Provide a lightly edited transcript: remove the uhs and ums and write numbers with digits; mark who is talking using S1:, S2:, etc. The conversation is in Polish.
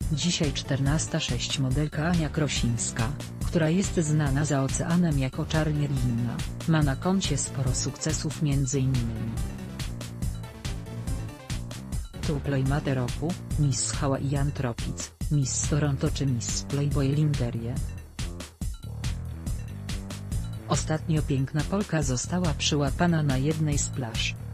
S1: Dzisiaj 14,6 modelka Ania Krosińska, która jest znana za oceanem jako Czarnie-Inna, ma na koncie sporo sukcesów m.in. Playmater roku, Miss Hawaii Tropic, Miss Toronto czy Miss Playboy Lingerie. Ostatnio piękna Polka została przyłapana na jednej z plaż.